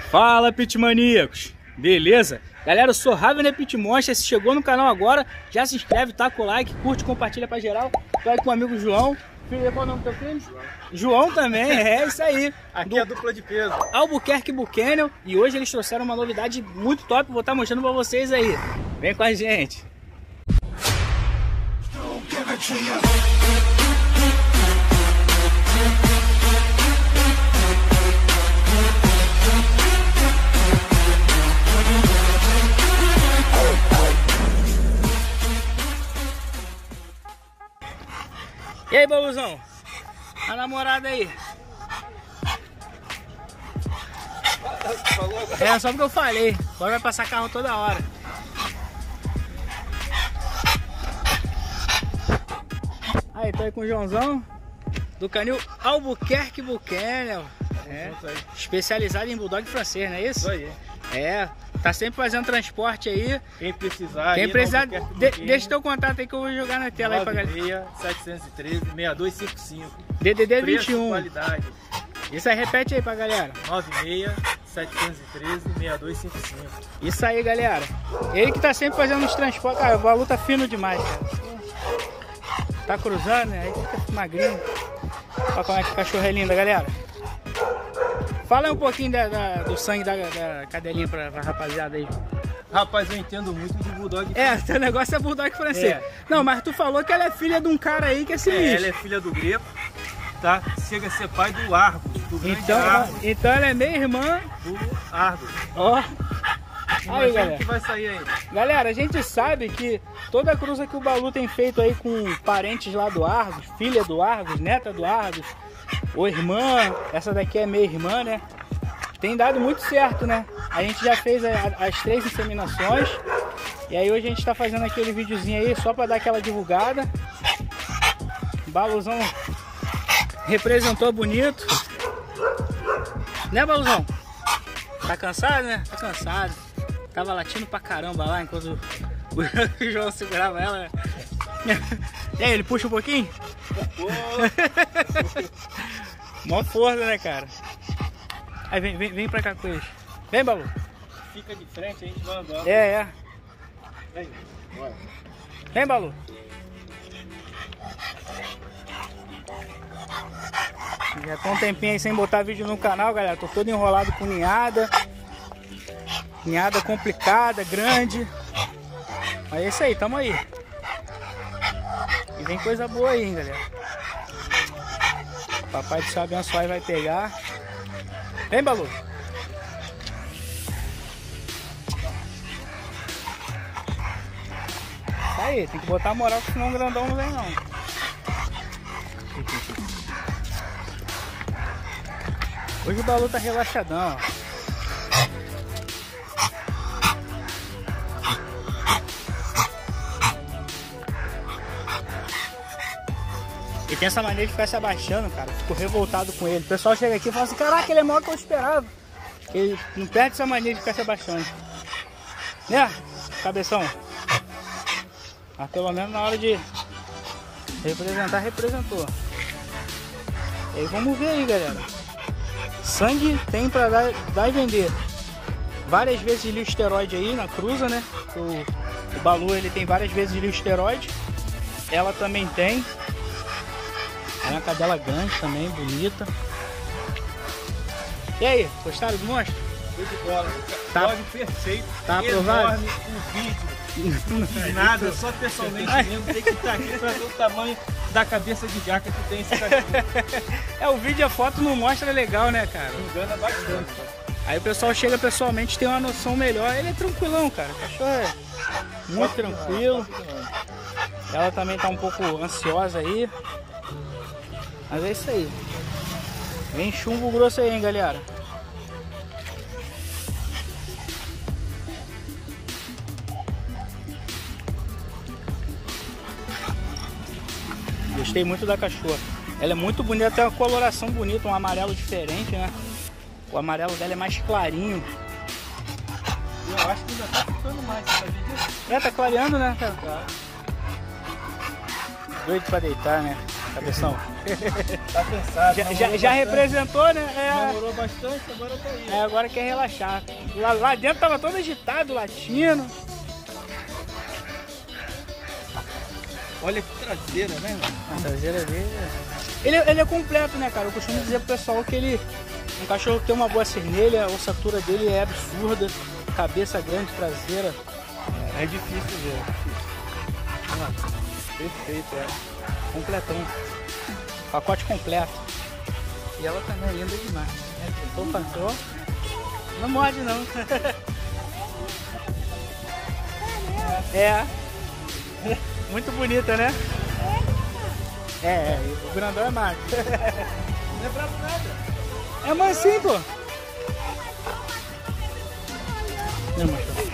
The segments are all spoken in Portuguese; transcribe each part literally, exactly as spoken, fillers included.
Fala, pitmaníacos! Beleza? Galera, eu sou Ravener Pit Monster. Se chegou no canal agora, já se inscreve, taca o like, curte, compartilha pra geral. Tô aí com o amigo João. Filho, qual é o nome do teu filho? João. João também, é isso aí. Aqui do é a dupla de peso. Albuquerque Buchanan. E hoje eles trouxeram uma novidade muito top. Vou estar mostrando pra vocês aí. Vem com a gente. E aí, Baluzão? A namorada aí? É só porque eu falei. Agora vai passar carro toda hora. Aí, tô aí com o Joãozão do canil Albuquerque Buchanan. É, especializado em bulldog francês, não é isso? Isso aí. É, tá sempre fazendo transporte aí. Quem precisar, Quem aí precisar, de, deixa teu contato aí que eu vou jogar na tela aí pra galera. sete um três, seis dois cinco cinco. D D D Preço, vinte e um. qualidade. Isso aí, repete aí pra galera. nove seis, sete um três, seis dois cinco cinco. Isso aí, galera. Ele que tá sempre fazendo os transportes. Cara, o valor tá fino demais, cara. Tá cruzando, né? Aí fica magrinho. Olha como é que o cachorro é lindo, galera. Fala um pouquinho da, da, do sangue da, da cadelinha pra, pra rapaziada aí. Rapaz, eu entendo muito de bulldog. É, teu negócio é bulldog francês. É. Não, mas tu falou que ela é filha de um cara aí que é sinistro. É, ela é filha do Greco, tá? Chega a ser pai do Argo, do grande então, Argo. Então ela é meia irmã do Argo. Ó. Aí, galera. Que vai sair aí. Galera, a gente sabe que toda cruza que o Balu tem feito aí com parentes lá do Argos, filha do Argos, neta do Argos, ou irmã, essa daqui é meia irmã, né? Tem dado muito certo, né? A gente já fez a, as três inseminações. E aí hoje a gente tá fazendo aquele videozinho aí só pra dar aquela divulgada. Baluzão representou bonito. Né, Baluzão? Tá cansado, né? Tá cansado. Tava latindo pra caramba lá enquanto o João segurava ela. E aí, ele puxa um pouquinho? Mó força, né, cara? Aí vem, vem, vem pra cá com eles. Vem, Balu. Fica de frente, a gente vai andando. É, é. Vem, bora. Vem, Balu. Já tô um tempinho aí sem botar vídeo no canal, galera. Tô todo enrolado com ninhada. Ninhada complicada, grande. Mas é isso aí, tamo aí. E vem coisa boa aí, hein, galera. Papai do céu abençoar e vai pegar. Vem, Balu. Tá aí, tem que botar a moral, senão o grandão não vem não. Hoje o Balu tá relaxadão, ó. Ele tem essa maneira de ficar se abaixando, cara. Fico revoltado com ele. O pessoal chega aqui e fala assim, caraca, ele é maior que eu esperava. Ele não perde essa maneira de ficar se abaixando. Né, cabeção? Mas pelo menos na hora de representar, representou. E aí vamos ver aí, galera. Sangue tem pra dar, dar e vender. Várias vezes listeroide aí na cruza, né? O, o Balu, ele tem várias vezes listeroide. Ela também tem. É uma cadela grande também, bonita. E aí, gostaram do monstro? Foi de bola. Tá. Dog perfeito. Tá aprovado? Enorme, um vídeo. Não fiz nada, só pessoalmente mesmo. Tem que estar aqui pra ver o tamanho da cabeça de jaca que tem esse cachorro. É, o vídeo e a foto não mostra legal, né, cara? Engana bastante. Aí o pessoal chega pessoalmente, tem uma noção melhor. Ele é tranquilão, cara. O cachorro é muito tranquilo. Ela também tá um pouco ansiosa aí. Mas é isso aí. Vem chumbo grosso aí, hein, galera. Gostei muito da cachorra. Ela é muito bonita, tem uma coloração bonita, um amarelo diferente, né? O amarelo dela é mais clarinho. Eu acho que ainda tá ficando mais, você sabia disso? É, tá clareando, né, cara? Tá. Doido pra deitar, né? Cabeção. Tá cansado. Já, já, já representou, né? É, Namorou bastante, agora tá aí. é, agora quer relaxar. Lá, lá dentro tava todo agitado, latindo. Olha que traseira, né? A traseira dele é... ele, ele é completo, né, cara? Eu costumo dizer pro pessoal que ele... Um cachorro que tem uma boa cernelha, a ossatura dele é absurda. Cabeça grande, traseira. É, é difícil ver. Ah, perfeito, é. Completão. Pacote completo. E ela também é linda demais. Opa, ó. Não morde não. É. Muito bonita, né? É, é. O grandão é macho. Não é bravo nada. É mansinho, pô. Não, macho.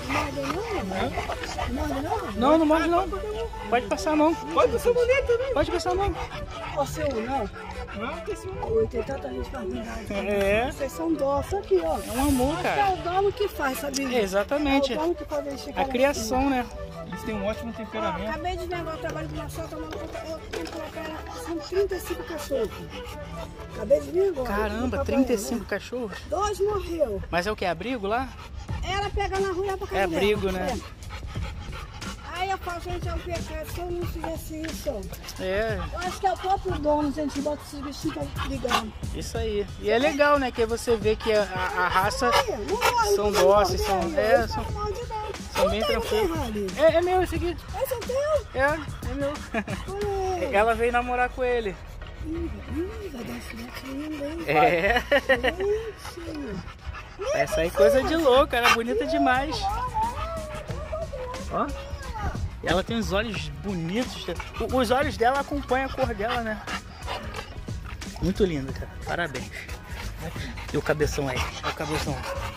Não, não morde não. Pode passar a mão. Pode passar a mulher também. Pode passar a mão. Você ou não? Não, tem sim. Oi, tem tanta gente fazendo. É. Vocês são dó, isso aqui, ó. É um amor, É cara. o dono que faz, sabia? É, exatamente. É o dono que faz eles A chegarem criação, né? Eles têm um ótimo assim. Ó, temperamento. acabei de ver agora o trabalho de uma só, tomando conta. Eu tenho que colocar ela. São trinta e cinco cachorros. Acabei de ver agora. Caramba, trinta e cinco cachorros. Dois morreu. Mas é o que? Abrigo lá? Ela pega na rua e vai pra casa É dela. abrigo, né? É. Aí eu falo, gente, é um pecado se eu não fizesse isso. É, Eu acho que é o próprio dono, gente, bota esses bichinhos pra ligar. isso aí. E é legal, né? Que aí você vê que a, a- a raça Aí, não morre, são não dóceis, morre, são, aí, é, ó, são, não morde, não. são bem Não tem, não tem, tranquilos. Rally. É, é meu esse aqui. Esse é o teu? É, é meu. Olha aí. Ela veio namorar com ele. Ih, ih, vai dar esse gatinho, hein? É. Gente. Essa aí é coisa de louco, ela é bonita demais. Ó. E ela tem os olhos bonitos. O- Os olhos dela acompanham a cor dela, né? Muito lindo, cara. Parabéns. E o cabeção aí. Olha o cabeção.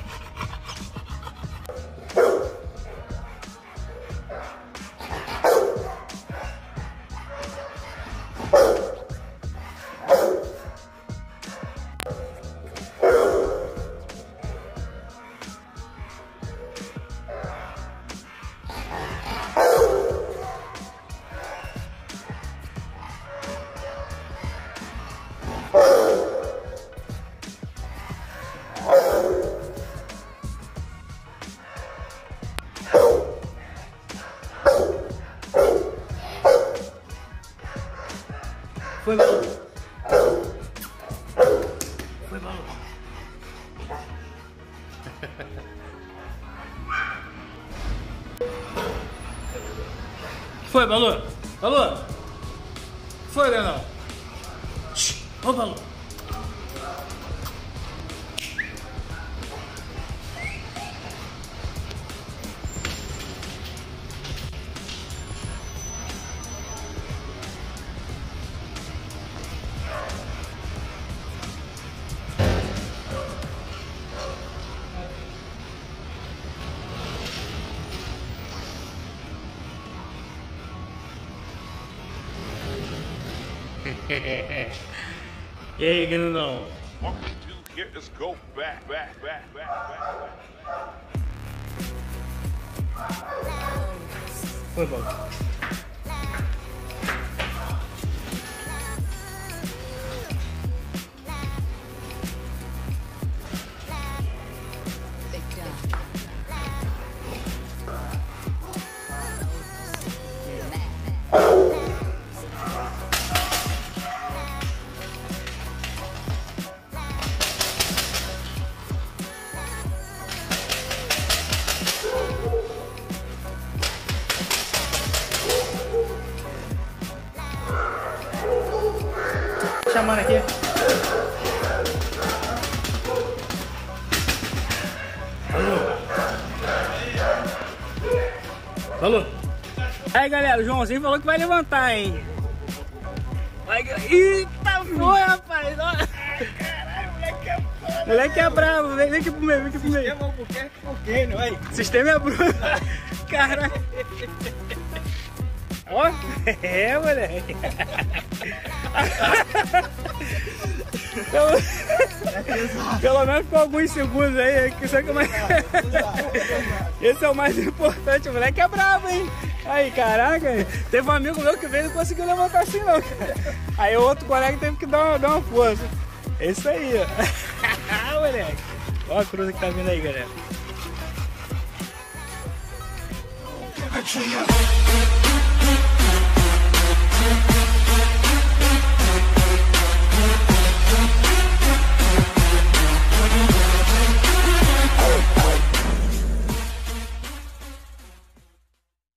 Foi, Balu. Foi, Balu. Foi, Balu. Balu. Foi, Leonel. Ô, Balu. E aí, grandão? What we do here is go back, back, back, back, back, back. Foi, Balu. Chamando aqui. Balu. Aí, galera, o Joãozinho falou que vai levantar, hein? Vai... Eita, foi, rapaz! Caralho, moleque é foda. Moleque é bravo, vem, vem aqui pro meio, vem aqui pro meio. Sistema Albuquerque Coqueiro, vai. Sistema é bruto. Caralho. Ó, é, moleque. Pelo, pelo menos ficou alguns segundos aí, que isso é que é mais... Esse é o mais importante, o moleque é bravo, hein? Aí, caraca, teve um amigo meu que veio e não conseguiu levantar assim não, cara. Aí o outro colega teve que dar uma, dar uma força. É isso aí, ó. Moleque. Olha a cruza que tá vindo aí, galera.